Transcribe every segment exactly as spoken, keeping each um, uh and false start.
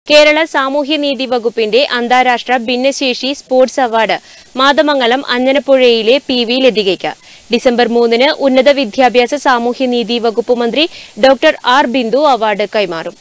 കേരള സാമൂഹ്യനീതി വകുപ്പിന്റെ അന്താരാഷ്ട്ര ഭിന്നശേഷി സ്പോർട്സ് അവാർഡ് മാതമംഗലം അഞ്ഞനപ്പുഴയിലെ പി വി ലതികയ്ക്ക് ഡിസംബർ മൂന്നിന് ഉന്നത വിദ്യാഭ്യാസ സാമൂഹ്യനീതി വകുപ്പ് മന്ത്രി ഡോക്ടർ ആർ ബിന്ദു അവാർഡ് കൈമാറും.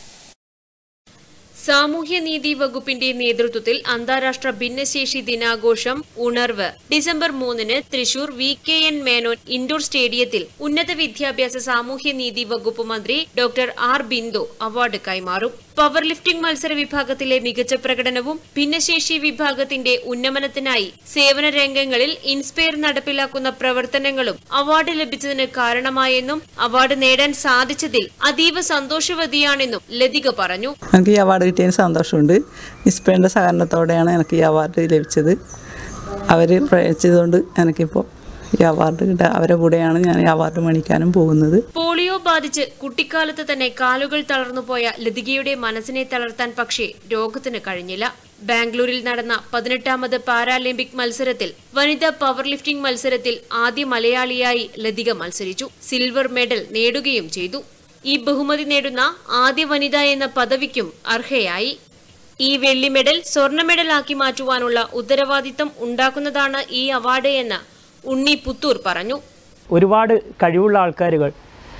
സാമൂഹ്യനീതി വകുപ്പിന്റെ നേതൃത്വത്തിൽ അന്താരാഷ്ട്ര ഭിന്നശേഷി ദിനാഘോഷം ഉണർവ് ഡിസംബർ മൂന്നിന് Thrissur V K N Menon indoor സ്റ്റേഡിയത്തിൽ ഉന്നത വിദ്യാഭ്യാസ സാമൂഹ്യനീതി വകുപ്പ് മന്ത്രി ഡോക്ടർ ആർ ബിന്ദു അവാർഡ് കൈമാറും. പവർ ലിഫ്റ്റിംഗ് മത്സര വിഭാഗത്തിലെ മികച്ച പ്രകടനവും ഭിന്നശേഷി വിഭാഗത്തിന്റെ ഉന്നമനത്തിനായി സേവന രംഗങ്ങളിൽ ഇൻസ്പയർ നടപ്പിലാക്കുന്ന പ്രവർത്തനങ്ങളും അവാർഡ് ലഭിച്ചതിന് കാരണമായെന്നും അവാർഡ് നേടാൻ സാധിച്ചതിൽ അതീവ സന്തോഷവതിയാണെന്നും ലതിക പറഞ്ഞു. എനിക്ക് ഈ അവാർഡ് കിട്ടിയതിന് സന്തോഷമുണ്ട്. ഇൻസ്പയറിന്റെ സഹകരണത്തോടെയാണ് എനിക്ക് ഈ അവാർഡ് ലഭിച്ചത്. അവർ പ്രയത്നിച്ചതുകൊണ്ട് എനിക്കിപ്പോൾ ഈ അവാർഡ് കിട്ടുക. അവരുടെ കൂടെയാണ് ഞാൻ ഈ അവാർഡ് മേടിക്കാനും പോകുന്നത്. പോളിയോ ബാധിച്ച് കുട്ടിക്കാലത്ത് തന്നെ കാലുകൾ തളർന്നുപോയ ലതികയുടെ മനസ്സിനെ തളർത്താൻ പക്ഷേ രോഗത്തിന് കഴിഞ്ഞില്ല. ബാംഗ്ലൂരിൽ നടന്ന പതിനെട്ടാമത് പാരാലിമ്പിക് മത്സരത്തിൽ വനിതാ പവർ ലിഫ്റ്റിംഗ് മത്സരത്തിൽ ആദ്യ മലയാളിയായി ലതിക മത്സരിച്ചു. സിൽവർ മെഡൽ നേടുകയും ചെയ്തു. ഈ ബഹുമതി നേടുന്ന ആദ്യ വനിത എന്ന പദവിക്കും അർഹയായി. ഈ വെള്ളി മെഡൽ സ്വർണ്ണ മെഡലാക്കി മാറ്റുവാനുള്ള ഉത്തരവാദിത്തം ഉണ്ടാക്കുന്നതാണ് ഈ അവാർഡ് എന്ന് ഉണ്ണി പുത്തൂർ പറഞ്ഞു. ഒരുപാട് കഴിവുള്ള ആൾക്കാരുകൾ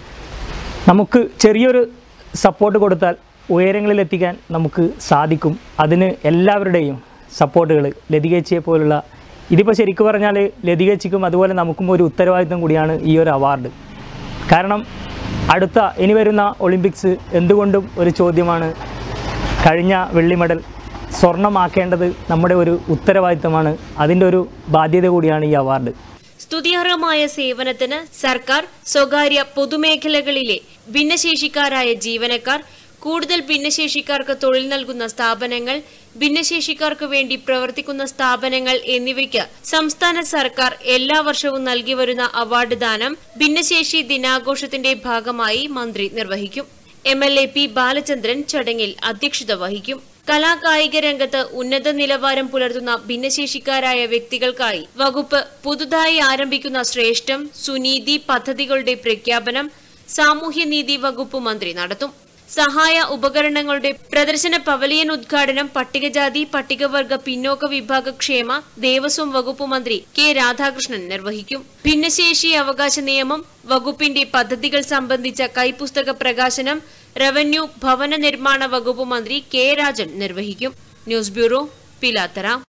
നമുക്ക് ചെറിയൊരു സപ്പോർട്ട് കൊടുത്താൽ ഉയരങ്ങളിലെത്തിക്കാൻ നമുക്ക് സാധിക്കും. അതിന് എല്ലാവരുടെയും സപ്പോർട്ടുകൾ ലതികേച്ചിയെ പോലുള്ള ഇതിപ്പോൾ ശരിക്കും പറഞ്ഞാൽ ലതികേച്ചിക്കും അതുപോലെ നമുക്കും ഒരു ഉത്തരവാദിത്തം കൂടിയാണ് ഈ ഒരു അവാർഡ്. കാരണം അടുത്ത ഇനി വരുന്ന ഒളിമ്പിക്സ് എന്തുകൊണ്ടും ഒരു ചോദ്യമാണ്. കഴിഞ്ഞ വെള്ളി മെഡൽ സ്വർണ്ണമാക്കേണ്ടത് നമ്മുടെ ഒരു ഉത്തരവാദിത്തമാണ്. അതിൻ്റെ ഒരു ബാധ്യത കൂടിയാണ് ഈ അവാർഡ്. സ്തുത്യർഹമായ സേവനത്തിന് സർക്കാർ, സ്വകാര്യ പൊതുമേഖലകളിലെ ഭിന്നശേഷിക്കാരായ ജീവനക്കാർ, കൂടുതൽ ഭിന്നശേഷിക്കാർക്ക് തൊഴിൽ നൽകുന്ന സ്ഥാപനങ്ങൾ, ഭിന്നശേഷിക്കാർക്ക് വേണ്ടി പ്രവർത്തിക്കുന്ന സ്ഥാപനങ്ങൾ എന്നിവയ്ക്ക് സംസ്ഥാന സർക്കാർ എല്ലാ വർഷവും നൽകി വരുന്ന അവാർഡ് ദാനം ഭിന്നശേഷി ദിനാഘോഷത്തിന്റെ ഭാഗമായി മന്ത്രി നിർവഹിക്കും. M L A P Balachandran ചടങ്ങിൽ അധ്യക്ഷത വഹിക്കും. കലാകായിക രംഗത്ത് ഉന്നത നിലവാരം പുലർത്തുന്ന ഭിന്നശേഷിക്കാരായ വ്യക്തികൾക്കായി വകുപ്പ് പുതുതായി ആരംഭിക്കുന്ന ശ്രേഷ്ഠം സുനീതി പദ്ധതികളുടെ പ്രഖ്യാപനം സാമൂഹ്യനീതി വകുപ്പ് മന്ത്രി നടത്തും. സഹായ ഉപകരണങ്ങളുടെ പ്രദർശന പവലിയൻ ഉദ്ഘാടനം പട്ടികജാതി പട്ടികവർഗ പിന്നോക്ക വിഭാഗ ക്ഷേമ ദേവസ്വം വകുപ്പ് മന്ത്രി കെ രാധാകൃഷ്ണൻ നിർവഹിക്കും. ഭിന്നശേഷി അവകാശ നിയമം വകുപ്പിന്റെ പദ്ധതികൾ സംബന്ധിച്ച കൈപ്പുസ്തക പ്രകാശനം റവന്യൂ ഭവന നിർമ്മാണ വകുപ്പ് മന്ത്രി കെ രാജൻ നിർവഹിക്കും. News bureau, Pilathara.